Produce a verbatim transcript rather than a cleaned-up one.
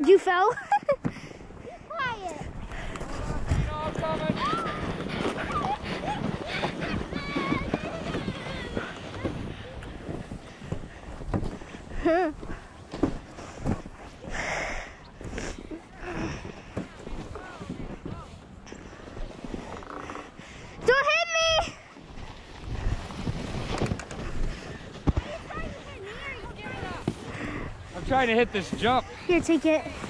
You fell? Quiet. No, I'm coming. Huh. Don't hit me! I'm trying to hit this jump. Here, take it.